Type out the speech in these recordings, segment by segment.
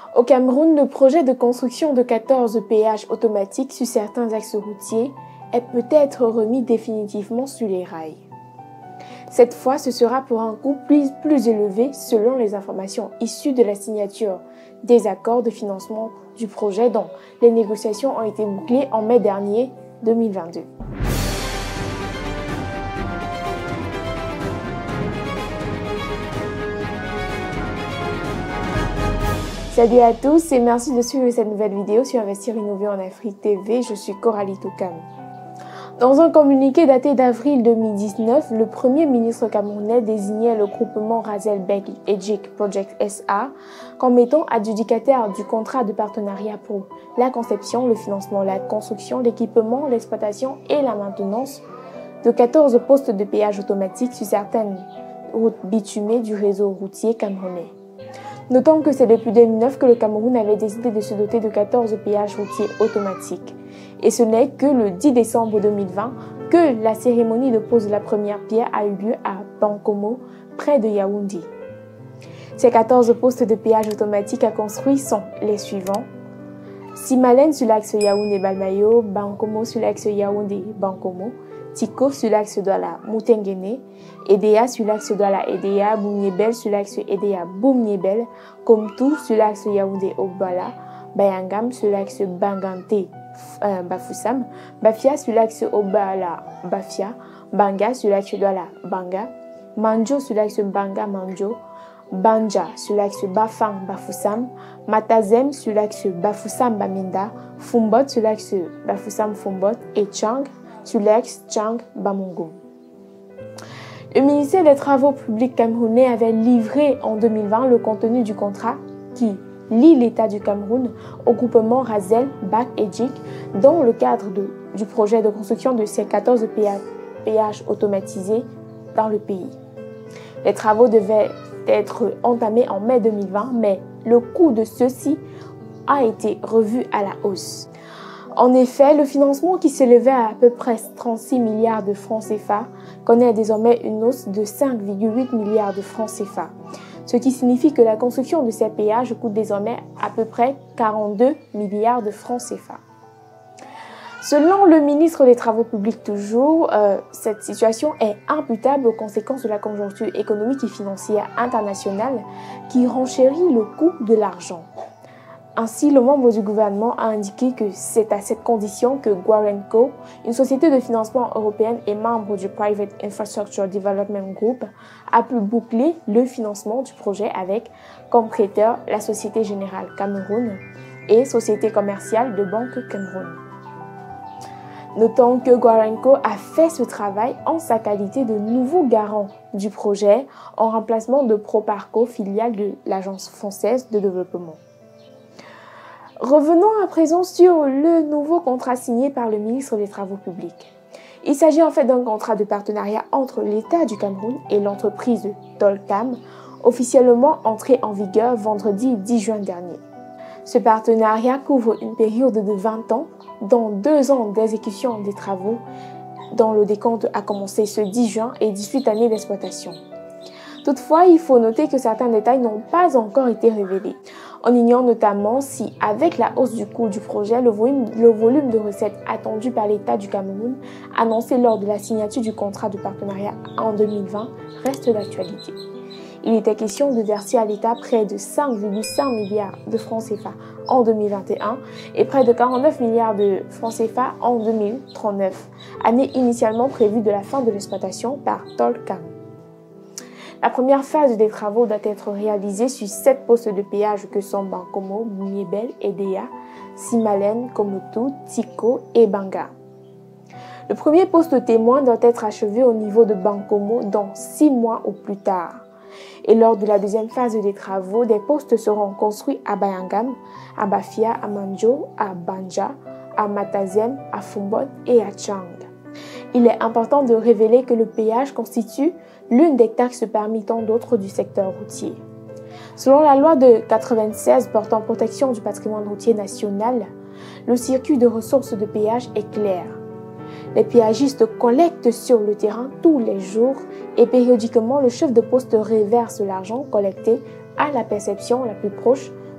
Au Cameroun, le projet de construction de 14 péages automatiques sur certains axes routiers est peut-être remis définitivement sur les rails. Cette fois, ce sera pour un coût plus élevé selon les informations issues de la signature des accords de financement du projet dont les négociations ont été bouclées en mai dernier 2022. Salut à tous et merci de suivre cette nouvelle vidéo sur Investir Innover en Afrique TV. Je suis Coralie Toukam. Dans un communiqué daté d'avril 2019, le Premier ministre camerounais désignait le groupement Razel Bek Ejik Project SA comme étant adjudicataire du contrat de partenariat pour la conception, le financement, la construction, l'équipement, l'exploitation et la maintenance de 14 postes de péage automatique sur certaines routes bitumées du réseau routier camerounais. Notons que c'est depuis 2009 que le Cameroun avait décidé de se doter de 14 péages routiers automatiques. Et ce n'est que le 10 décembre 2020 que la cérémonie de pose de la première pierre a eu lieu à Bankomo, près de Yaoundé. Ces 14 postes de péage automatique à construire sont les suivants. Simalen sur l'axe Yaoundé-Balmayo, Bankomo sur l'axe Yaoundé-Bankomo, Tiko sur l'axe Douala-Moutengene, Edea sur l'axe Douala-Edea, Boumniebel sur l'axe Edea-Boumniebel, Komtou sur l'axe Yaoundé-Ogbala, Bayangam sur l'axe Bangante-Bafoussam, Bafia sur l'axe Obala-Bafia, Banga sur l'axe Douala-Banga, Manjo sur l'axe Banga-Manjo, Banja sur l'axe Bafang-Bafoussam, Matazem sur l'axe Bafoussam-Baminda, Fumbot sur l'axe Bafoussam-Fumbot et Chang sur l'axe Chang-Bamongo. Le ministère des Travaux publics camerounais avait livré en 2020 le contenu du contrat qui lie l'État du Cameroun au groupement Razel Bek Ejik dans le cadre du projet de construction de ces 14 péages automatisés dans le pays. Les travaux devaient être entamés en mai 2020, mais le coût de ceux-ci a été revu à la hausse. En effet, le financement qui s'élevait à peu près 36 milliards de francs CFA connaît désormais une hausse de 5,8 milliards de francs CFA, ce qui signifie que la construction de ces péages coûte désormais à peu près 42 milliards de francs CFA. Selon le ministre des Travaux publics toujours, cette situation est imputable aux conséquences de la conjoncture économique et financière internationale qui renchérit le coût de l'argent. Ainsi, le membre du gouvernement a indiqué que c'est à cette condition que Guarenco, une société de financement européenne et membre du Private Infrastructure Development Group, a pu boucler le financement du projet avec comme prêteur la Société Générale Cameroun et Société Commerciale de Banque Cameroun. Notons que Guarenco a fait ce travail en sa qualité de nouveau garant du projet en remplacement de Proparco, filiale de l'Agence française de développement. Revenons à présent sur le nouveau contrat signé par le ministre des Travaux publics. Il s'agit en fait d'un contrat de partenariat entre l'État du Cameroun et l'entreprise Tolcam, officiellement entré en vigueur vendredi 10 juin dernier. Ce partenariat couvre une période de 20 ans, dont 2 ans d'exécution des travaux, dont le décompte a commencé ce 10 juin et 18 années d'exploitation. Toutefois, il faut noter que certains détails n'ont pas encore été révélés. On ignore notamment si, avec la hausse du coût du projet, le volume de recettes attendu par l'État du Cameroun, annoncé lors de la signature du contrat de partenariat en 2020, reste d'actualité. Il était question de verser à l'État près de 5,5 milliards de francs CFA en 2021 et près de 49 milliards de francs CFA en 2039, année initialement prévue de la fin de l'exploitation par Tolcam. La première phase des travaux doit être réalisée sur 7 postes de péage que sont Bankomo, Boumniebel, Edea, Simalen, Komoutou, Tiko et Banga. Le premier poste témoin doit être achevé au niveau de Bankomo dans 6 mois au plus tard. Et lors de la deuxième phase des travaux, des postes seront construits à Bayangam, à Bafia, à Manjo, à Banja, à Matazem, à Fumbot et à Chang. Il est important de révéler que le péage constitue l'une des taxes parmi tant d'autres du secteur routier. Selon la loi de 1996 portant protection du patrimoine routier national, le circuit de ressources de péage est clair. Les péagistes collectent sur le terrain tous les jours et périodiquement le chef de poste reverse l'argent collecté à la perception la plus proche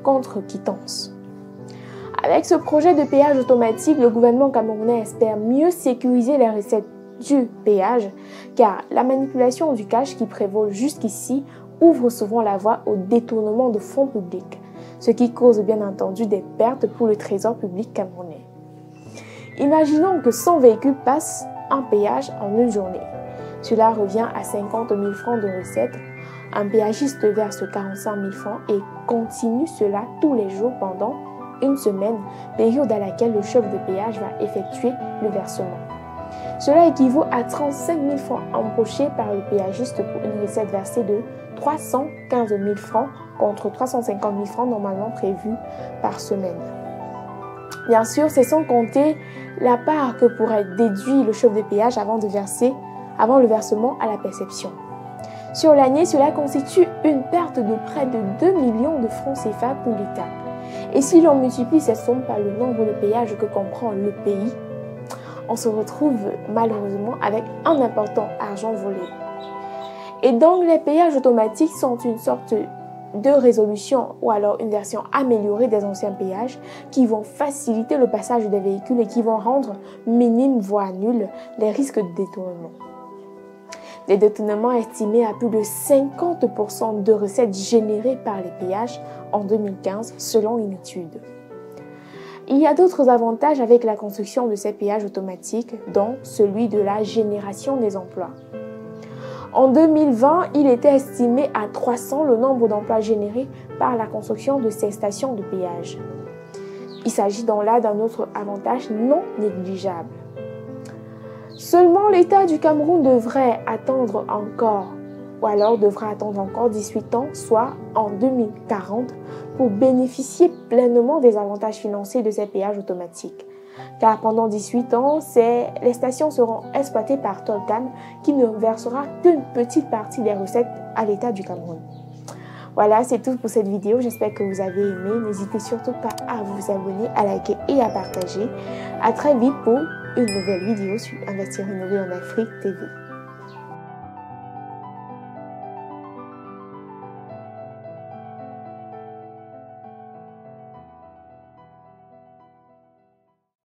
contre quittance. Avec ce projet de péage automatique, le gouvernement camerounais espère mieux sécuriser les recettes du péage, car la manipulation du cash qui prévaut jusqu'ici ouvre souvent la voie au détournement de fonds publics, ce qui cause bien entendu des pertes pour le trésor public camerounais. Imaginons que 100 véhicules passent en péage en une journée. Cela revient à 50 000 francs de recettes. Un péagiste verse 45 000 francs et continue cela tous les jours pendant une semaine, période à laquelle le chef de péage va effectuer le versement. Cela équivaut à 35 000 francs empochés par le péagiste pour une recette versée de 315 000 francs contre 350 000 francs normalement prévus par semaine. Bien sûr, c'est sans compter la part que pourrait déduire le chef de péage avant le versement à la perception. Sur l'année, cela constitue une perte de près de 2 millions de francs CFA pour l'État. Et si l'on multiplie cette somme par le nombre de péages que comprend le pays, on se retrouve malheureusement avec un important argent volé. Et donc les péages automatiques sont une sorte de résolution ou alors une version améliorée des anciens péages qui vont faciliter le passage des véhicules et qui vont rendre minimes voire nuls les risques de détournement. Des détournements estimés à plus de 50% de recettes générées par les péages en 2015 selon une étude. Il y a d'autres avantages avec la construction de ces péages automatiques, dont celui de la génération des emplois. En 2020, il était estimé à 300 le nombre d'emplois générés par la construction de ces stations de péage. Il s'agit donc là d'un autre avantage non négligeable. Seulement l'État du Cameroun devra attendre encore 18 ans, soit en 2040, pour bénéficier pleinement des avantages financiers de ces péages automatiques. Car pendant 18 ans, les stations seront exploitées par Tolcam qui ne versera qu'une petite partie des recettes à l'État du Cameroun. Voilà, c'est tout pour cette vidéo. J'espère que vous avez aimé. N'hésitez surtout pas à vous abonner, à liker et à partager. À très vite pour une nouvelle vidéo sur Investir Innover en Afrique TV.